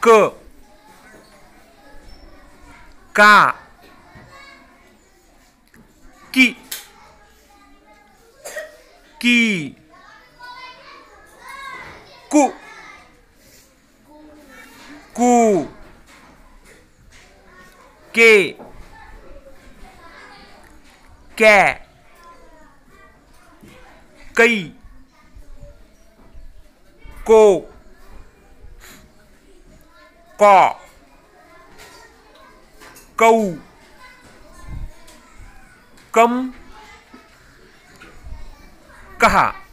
क का की कु कू के कै कई को कौ कऊ कम कहा।